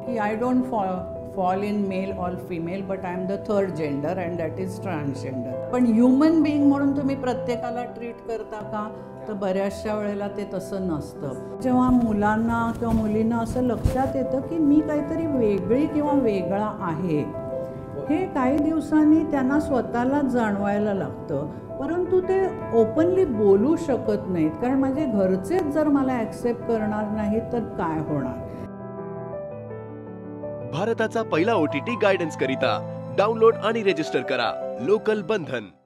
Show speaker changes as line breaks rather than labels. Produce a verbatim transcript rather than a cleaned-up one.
की I don't fall in male or female but I am the third gender and that is transgender. पण human being म्हणून तुम्ही प्रत्येकाला treat करता का, तर बऱ्याचशा वेळेला ते तसं नसतं. जेव्हा मुलांना किंवा मुलींना असं लक्षात येतं की मी काहीतरी वेगळी किंवा वेगळा आहे, हे काही दिवसांनी त्यांना स्वतःलाच जाणवायला लागतं. परंतु ते ओपनली बोलू शकत नाहीत, कारण माझे घरचेच जर मला ॲक्सेप्ट करणार नाहीत तर काय होणार.
भारताचा पहिला ओ टी टी गायडन्स करिता डाउनलोड आणि रजिस्टर करा लोकल बंधन.